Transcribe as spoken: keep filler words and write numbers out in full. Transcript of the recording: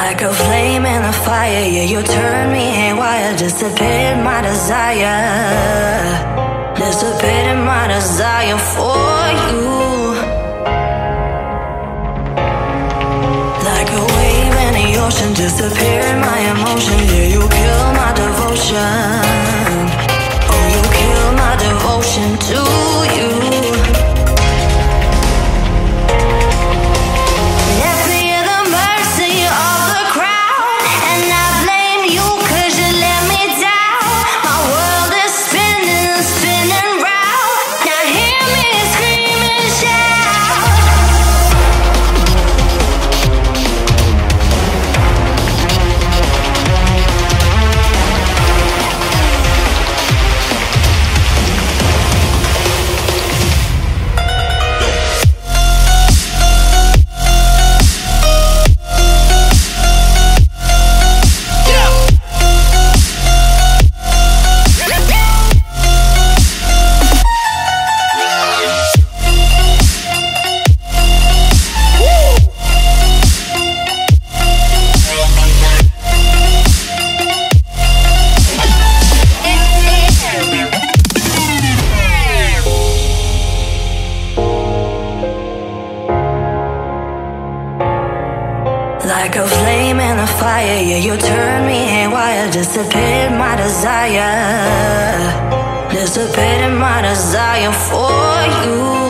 Like a flame in a fire, yeah, you turn me haywire. Disappeared my desire, disappeared my desire for you. Like a wave in the ocean, disappeared my emotion. Yeah, you kill my devotion. Oh, you kill my devotion to you. Like a flame in a fire, yeah, you turn me haywire. Disappeared my desire, disappeared my desire for you.